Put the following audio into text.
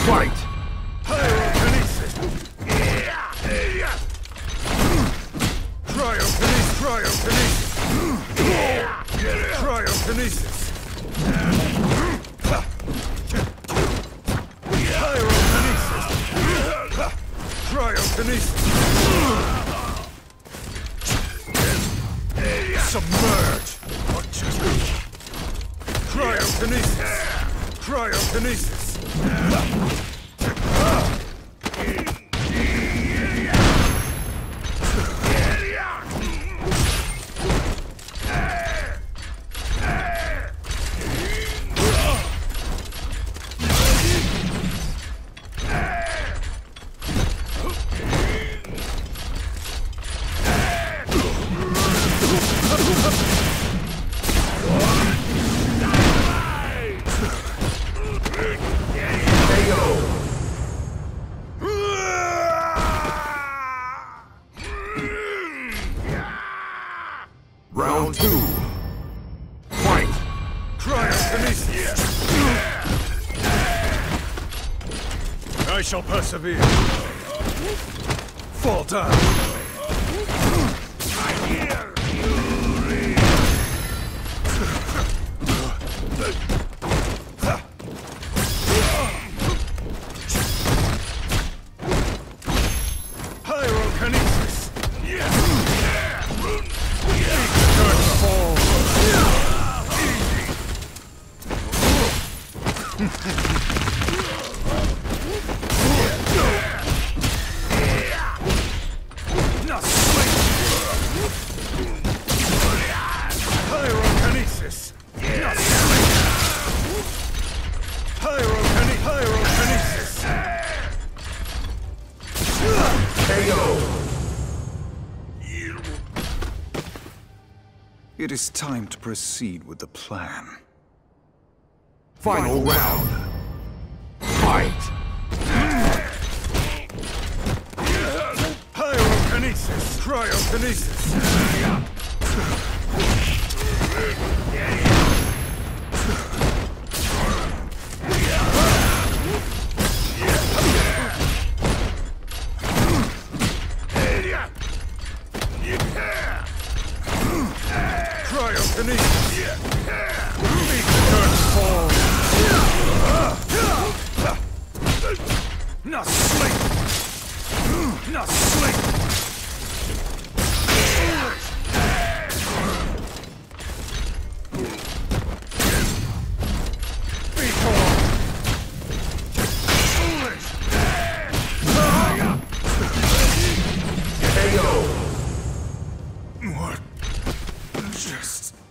Fight! Cryokinesis! Cryokinesis! Cryokinesis! Cryokinesis! Submerge! Cryokinesis! Cryokinesis! Round 2. Fight! Cryokinesis! I shall persevere. Fall down. Pyrokinesis! Pyrokinesis! Pyrokinesis! KO! It is time to proceed with the plan. Final round. Fight! Pyrokinesis! Cryokinesis! Cryokinesis! Make the curtain fall! Not sleep! Not sleep! Be gone! KO! What just